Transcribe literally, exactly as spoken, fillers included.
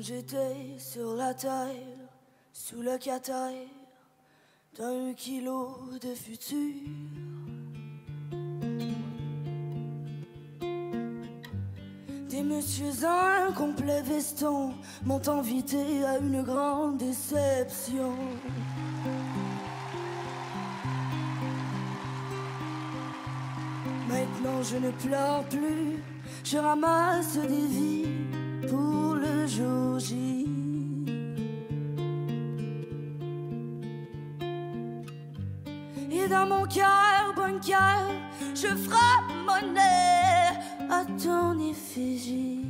J'étais sur la terre, sous le cater d'un kilo de futur. Des messieurs un complet veston m'ont invité à une grande déception. Maintenant je ne pleure plus, je ramasse des vies pour le jour J. Et dans mon cœur, bunker, je frappe monnaie à ton effigie.